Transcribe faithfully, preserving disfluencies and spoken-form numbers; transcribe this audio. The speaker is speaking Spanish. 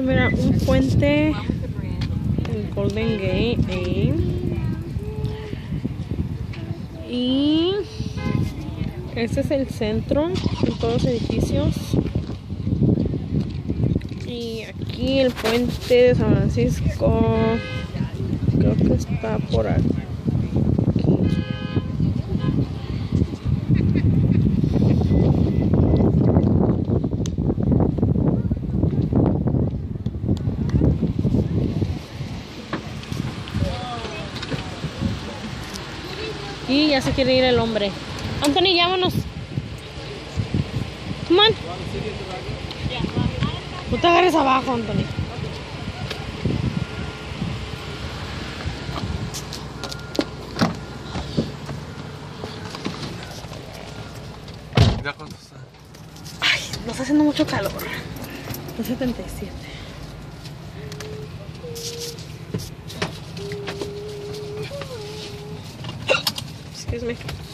a mirar un puente, el Golden Gate ahí. Y este es el centro de todos los edificios. Y aquí el puente de San Francisco, creo que está por aquí. Y ya se quiere ir el hombre. Anthony, llámanos. Come on. No te agarres abajo, Anthony. ¿Ya cuánto está? Ay, nos está haciendo mucho calor. dos setenta y siete. Excuse me.